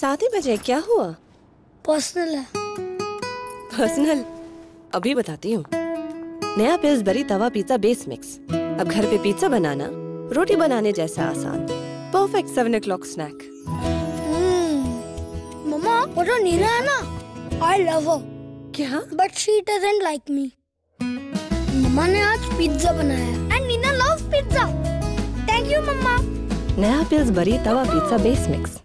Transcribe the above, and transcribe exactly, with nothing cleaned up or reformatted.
सात ही बजे, क्या हुआ? पर्सनल है। पर्सनल? अभी बताती हूँ। नया पिल्सबरी तवा पिज्जा बेस मिक्स। अब घर पे पिज्जा बनाना रोटी बनाने जैसा आसान। Perfect seven o'clock snack. मम्मा, वो जो नीना है ना, I love her. क्या? But she doesn't like me. मम्मा ने आज पिज्जा बनाया and Neena loves pizza. Thank you मम्मा। नया पिल्सबरी तवा पिज्जा बेस मिक्स।